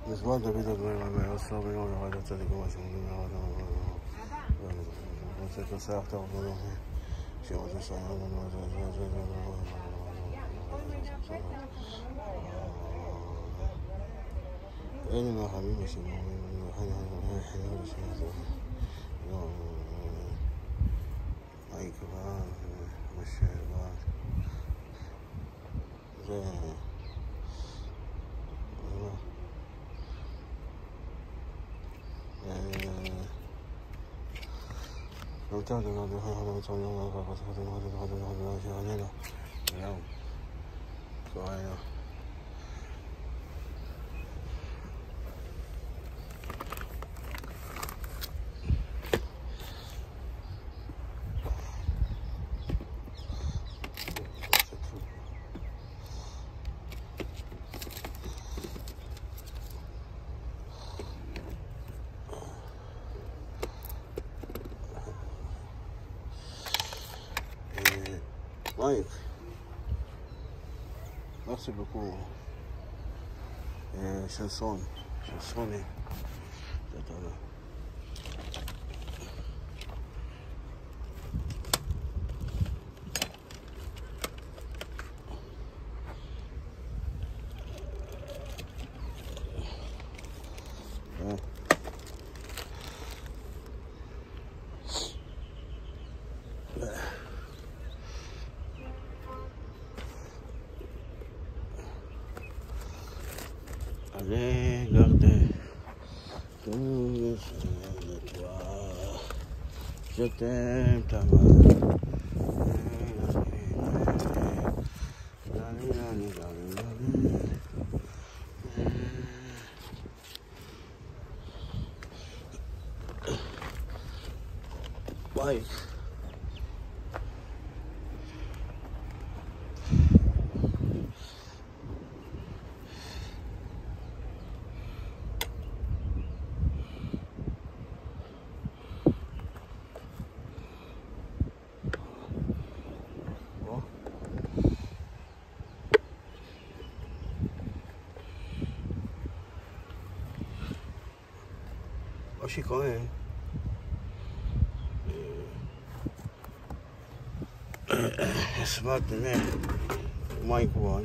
מזמן דוד הדברים הבאים, עשו ביום לבד הצדיק ומשמעונים לבד רוצה תוסף את הרבנו שרוצה שרנו אלה מהחמים ושמורים חינות ושמורים מה יקבע ושבע זה لو تعد الله بخير وتولى الله فقد غدا علينا اليوم سؤالنا Mike, merci beaucoup. Chanson, chansonné. Allez, gardez tout de toi. Je t'aime ta main. Bye. Oxi, corre. Smart, né? Mike Wand.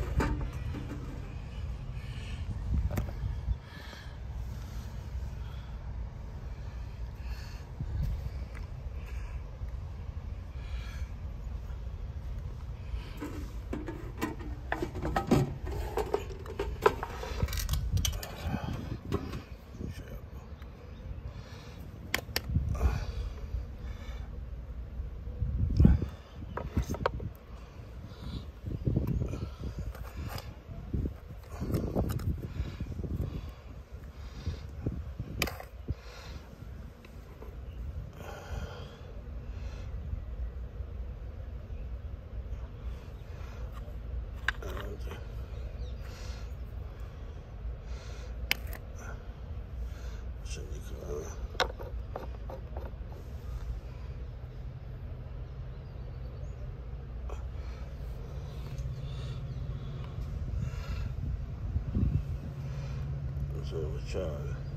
Ciao.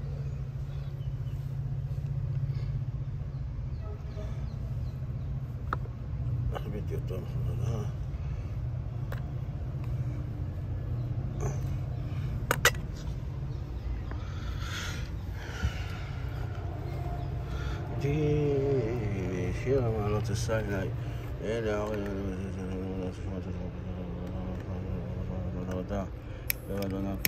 Vedi tutto. Di fiama non ti sai dai. E da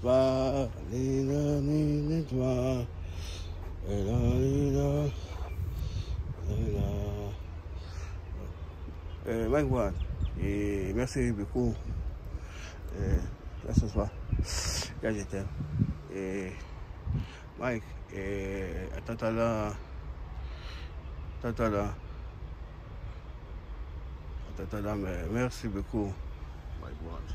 pas, ni toi. Mike Ward, et merci beaucoup. Là ce soir, là j'étais. Et Mike, et à tout à l'heure. Mais merci beaucoup, Mike Ward.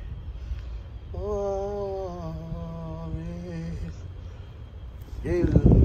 Yeah.